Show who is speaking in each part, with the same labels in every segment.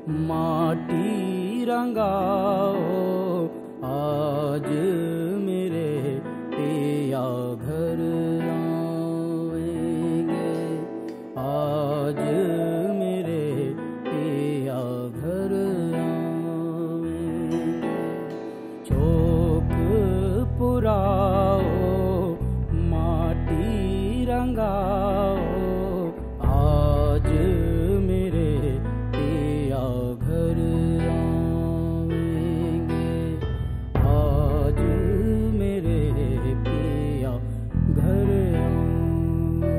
Speaker 1: माटी रंगाओ आज मेरे पिया घर आएंगे, आज मेरे पिया घर आएंगे। चौक पुराओ माटी रंगाओ आज मेरे पिया घर आएंगे, आज मेरे पिया घर आएंगे।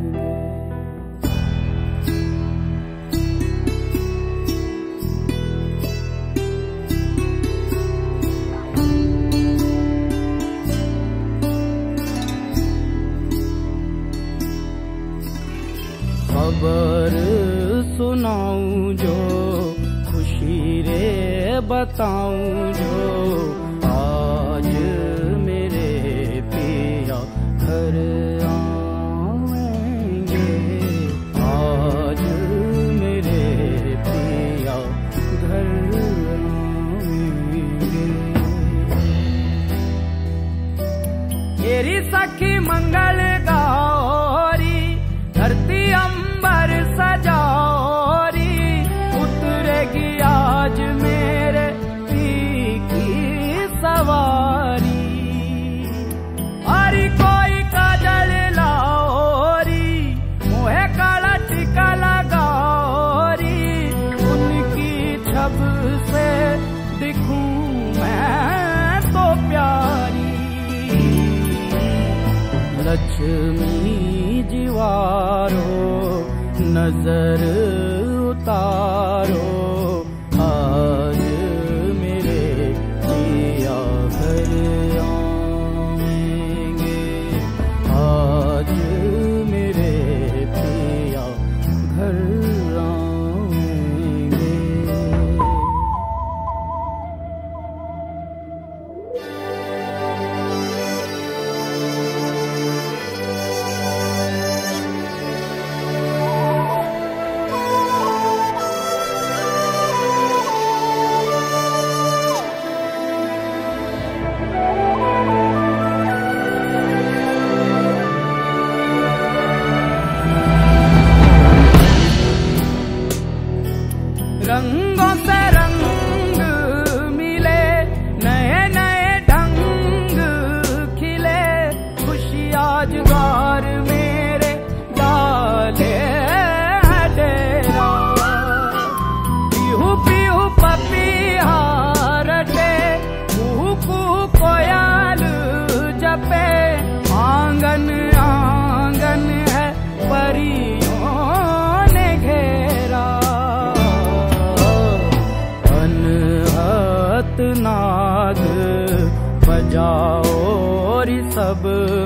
Speaker 1: खबर सुनाऊं जो खुशी रे बताऊं जो आज मेरे पिया घर आएंगे, आज मेरे पिया घर आएंगे। मेरी सखी मंगल गौरी धरती अंबर सजारी, उतरेगी आज मेरे पी की सवारी। अरे कोई काजल लाओरी मोहे काला टीका लगाओरी, उनकी छब से दिखूं मैं तो प्यारी। लक्ष्मी जीवारो नजर उतारो आज मेरे पिया घर आएंगे, आज मेरे पिया घर आएंगे। रंगों से रंग मिले, नए नए ढंग खिले, खुशी आज द्वार मेरे डाले है डेरा। पीहू पीहू पपीहा रटे, कुहू कुहू कोयल जपे, आंगन आंगन है परियों ने घेरा। नाद बजाओ रि सब